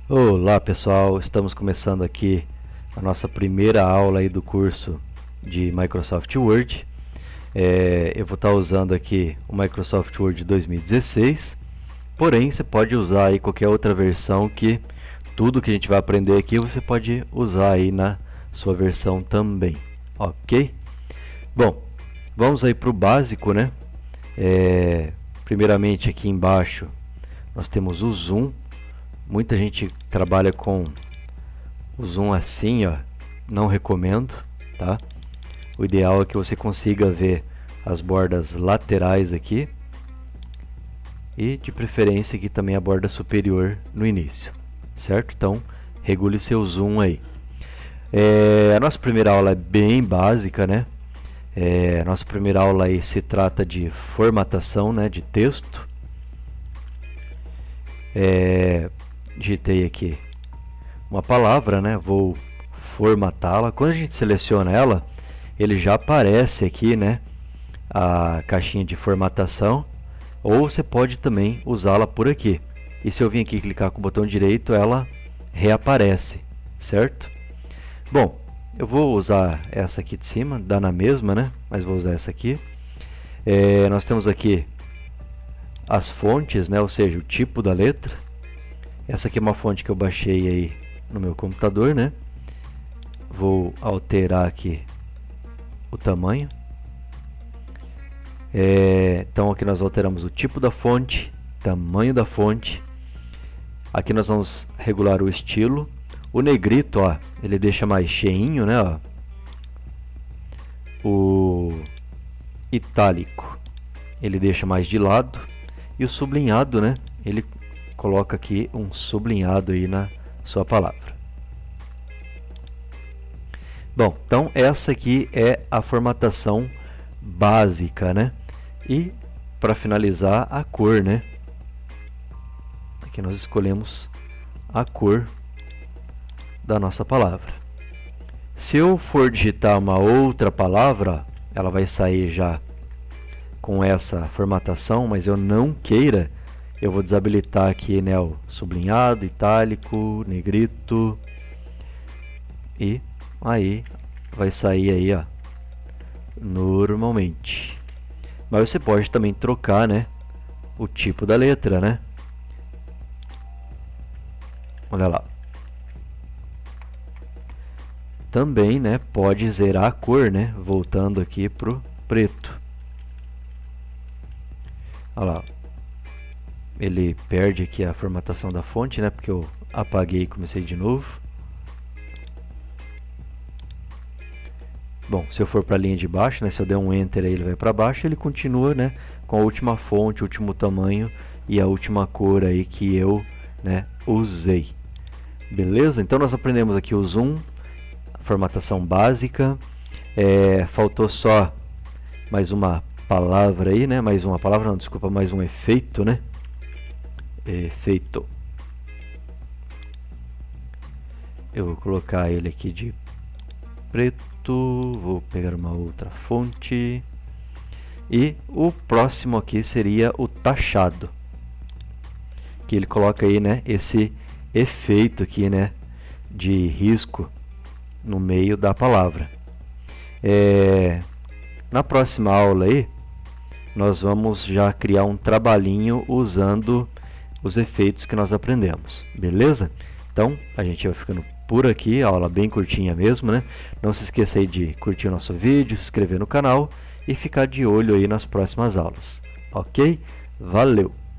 Olá pessoal, estamos começando aqui a nossa primeira aula aí do curso de Microsoft Word. Eu vou estar usando aqui o Microsoft Word 2016, porém você pode usar aí qualquer outra versão, que tudo que a gente vai aprender aqui você pode usar aí na sua versão também, ok? Bom, vamos aí para o básico, né? Primeiramente aqui embaixo nós temos o zoom. Muita gente trabalha com o zoom assim, ó. Não recomendo, tá? O ideal é que você consiga ver as bordas laterais aqui e de preferência aqui também a borda superior no início, certo? Então regule o seu zoom aí. A nossa primeira aula é bem básica, né? A nossa primeira aula aí se trata de formatação, né, de texto. Digitei aqui uma palavra, né? Vou formatá-la. Quando a gente seleciona ela, ele já aparece aqui, né, a caixinha de formatação, ou você pode também usá-la por aqui. E se eu vim aqui clicar com o botão direito, ela reaparece, certo? Bom, eu vou usar essa aqui de cima, dá na mesma, né? Mas vou usar essa aqui. Nós temos aqui as fontes, né? Ou seja, o tipo da letra. Essa aqui é uma fonte que eu baixei aí no meu computador, né? Vou alterar aqui o tamanho. Então aqui nós alteramos o tipo da fonte, tamanho da fonte. Aqui nós vamos regular o estilo. O negrito, ó, ele deixa mais cheinho, né? Ó. O itálico, ele deixa mais de lado. E o sublinhado, né? Ele coloca aqui um sublinhado aí na sua palavra. Bom, então essa aqui é a formatação básica, né? E para finalizar, a cor, né? Aqui nós escolhemos a cor da nossa palavra. Se eu for digitar uma outra palavra, ela vai sair já com essa formatação, mas eu não queira, eu vou desabilitar aqui, né, o sublinhado, itálico, negrito, e aí vai sair aí, ó, normalmente. Mas você pode também trocar, né, o tipo da letra, né? Olha lá. Também, né, pode zerar a cor, né, voltando aqui pro preto. Olha lá. Ele perde aqui a formatação da fonte, né? Porque eu apaguei e comecei de novo. Bom, se eu for para a linha de baixo, né? Se eu der um Enter aí, ele vai para baixo. Ele continua, né, com a última fonte, o último tamanho e a última cor aí que eu, né, usei. Beleza? Então nós aprendemos aqui o zoom, a formatação básica. Faltou só mais uma palavra aí, né? Mais uma palavra, não, desculpa, mais um efeito, né? Efeito. Eu vou colocar ele aqui de preto, vou pegar uma outra fonte, e o próximo aqui seria o taxado, que ele coloca aí, né, esse efeito aqui, né, de risco no meio da palavra. Na próxima aula aí nós vamos já criar um trabalhinho usando os efeitos que nós aprendemos, beleza? Então, a gente vai ficando por aqui, a aula bem curtinha mesmo, né? Não se esqueça aí de curtir o nosso vídeo, se inscrever no canal e ficar de olho aí nas próximas aulas, ok? Valeu!